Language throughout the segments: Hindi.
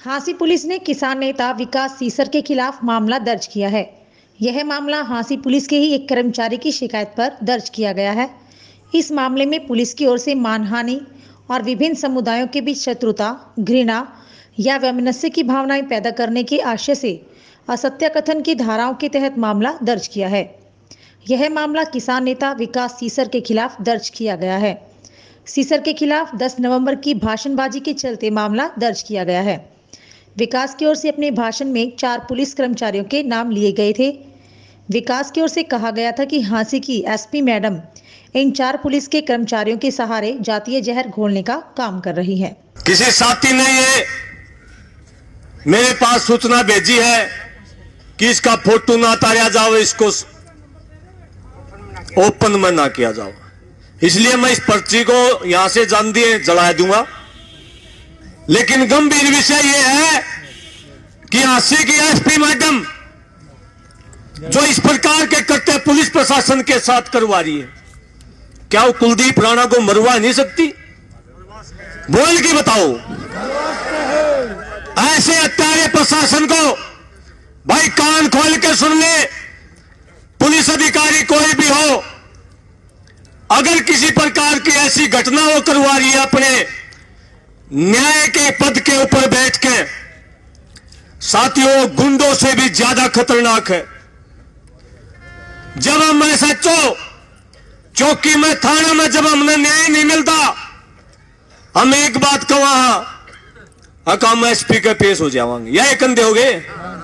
हांसी पुलिस ने किसान नेता विकास सीसर के खिलाफ मामला दर्ज किया है। यह मामला हांसी पुलिस के ही एक कर्मचारी की शिकायत पर दर्ज किया गया है। इस मामले में पुलिस की ओर से मानहानि और विभिन्न समुदायों के बीच शत्रुता, घृणा या वैमनस्य की भावनाएं पैदा करने के आशय से असत्य कथन की धाराओं के तहत मामला दर्ज किया है। यह मामला किसान नेता विकास सीसर के खिलाफ दर्ज किया गया है। सीसर के खिलाफ 10 नवंबर की भाषणबाजी के चलते मामला दर्ज किया गया है। विकास की ओर से अपने भाषण में 4 पुलिस कर्मचारियों के नाम लिए गए थे। विकास की ओर से कहा गया था कि हांसी की एसपी मैडम इन 4 पुलिस के कर्मचारियों के सहारे जातीय जहर घोलने का काम कर रही है। किसी साथी ने ये मेरे पास सूचना भेजी है कि इसका फोटो ना उतारा जाओ, इसको ओपन में ना किया जाओ, इसलिए मैं इस पर्ची को यहां से जान दिए जला दूंगा। लेकिन गंभीर विषय यह है कि हांसी की एसपी मैडम जो इस प्रकार के करते पुलिस प्रशासन के साथ करवा रही है, क्या वो कुलदीप राणा को मरवा नहीं सकती? बोल के बताओ। ऐसे हत्यारे प्रशासन को भाई कान खोल के सुन ले। पुलिस अधिकारी कोई भी हो, अगर किसी प्रकार की ऐसी घटना वो करवा रही है अपने न्याय के पद के ऊपर बैठ के, साथियों गुंडों से भी ज्यादा खतरनाक है। जब हम ऐसा चौकी में, थाना में जब हमें न्याय नहीं मिलता, हम एक बात कहा हम एसपी के पेश हो जाएंगे, यह कंधे हो गए।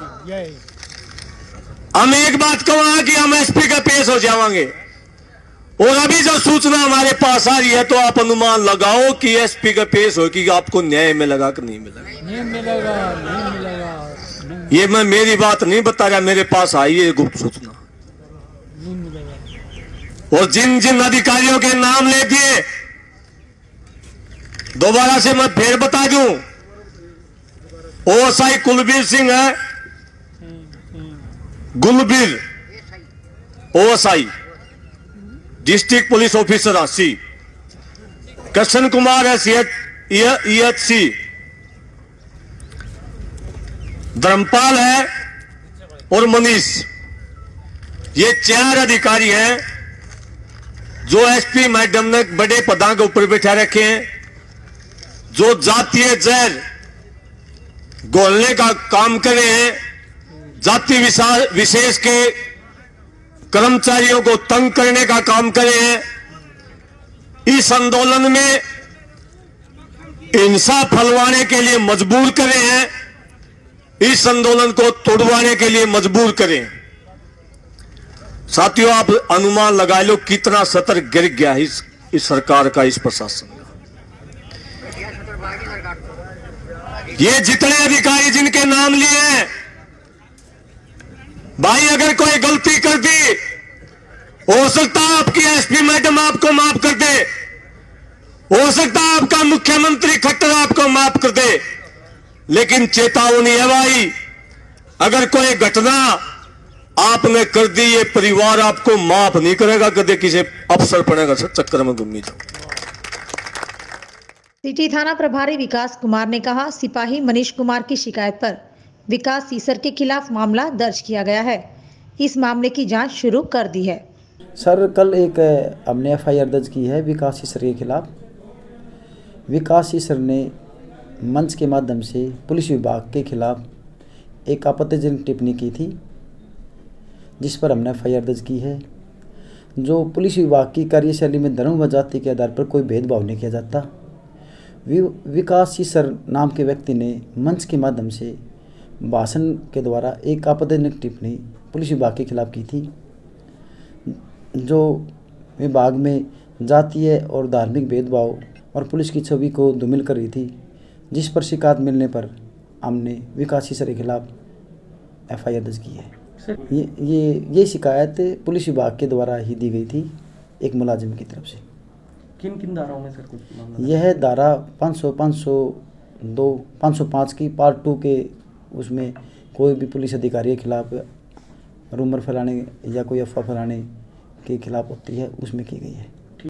हम एक बात कहा कि हम एसपी के पेश हो जाएंगे, और अभी जो सूचना हमारे पास आ रही है तो आप अनुमान लगाओ कि एसपी का पेश हो कि आपको न्याय मिलेगा कि नहीं मिलेगा। नहीं मिलेगा। ये मैं मेरी बात नहीं बता रहा, मेरे पास आई है गुप्त सूचना। नहीं मिलेगा। और जिन जिन अधिकारियों के नाम ले दिए, दोबारा से मैं फिर बता दूं, ओएसआई कुलबीर सिंह है, Gulbir OSI district police officer Hansi, Krishna Kumar है EHC, धर्मपाल है और मनीष, ये 4 अधिकारी हैं जो एसपी मैडम ने बड़े पदों के ऊपर बैठा रखे हैं, जो जातीय जहर घोलने का काम करे हैं, जाति विशेष के कर्मचारियों को तंग करने का काम करे हैं, इस आंदोलन में हिंसा फैलाने के लिए मजबूर करे हैं, इस आंदोलन को तोड़वाने के लिए मजबूर करें। साथियों आप अनुमान लगा लो कितना सतर गिर गया इस सरकार का, इस प्रशासन का। ये जितने अधिकारी जिनके नाम लिए हैं, भाई अगर कोई गलती कर दी, हो सकता है आपकी एसपी मैडम आपको माफ कर दे, हो सकता है आपका मुख्यमंत्री खट्टर आपको माफ कर दे, लेकिन चेतावनी है भाई, अगर कोई घटना आपने कर दी, ये परिवार आपको माफ नहीं करेगा, कदे किसी अफसर पड़ेगा चक्कर में घूमी जाओ। सिटी थाना प्रभारी विकास कुमार ने कहा, सिपाही मनीष कुमार की शिकायत पर विकास सीसर के खिलाफ मामला दर्ज किया गया है। इस मामले की जांच शुरू कर दी है। सर कल एक हमने FIR दर्ज की है विकास सीसर के खिलाफ। विकास सीसर ने मंच के माध्यम से पुलिस विभाग के खिलाफ एक आपत्तिजनक टिप्पणी की थी, जिस पर हमने FIR दर्ज की है। जो पुलिस विभाग की कार्यशैली में धर्म व जाति के आधार पर कोई भेदभाव नहीं किया जाता। विकास सीसर नाम के व्यक्ति ने मंच के माध्यम से भाषण के द्वारा एक आपत्तिजनक टिप्पणी पुलिस विभाग के खिलाफ की थी, जो विभाग में जातीय और धार्मिक भेदभाव और पुलिस की छवि को धूमिल कर रही थी, जिस पर शिकायत मिलने पर हमने विकास सीसर के खिलाफ FIR दर्ज की है। ये शिकायत पुलिस विभाग के द्वारा ही दी गई थी एक मुलाजिम की तरफ से। किन किन धाराओं में सर कुछ मामला? यह धारा 500, 502, 505 की पार्ट 2 के, उसमें कोई भी पुलिस अधिकारी के खिलाफ रूमर फैलाने या कोई अफवाह फैलाने के खिलाफ होती है, उसमें की गई है।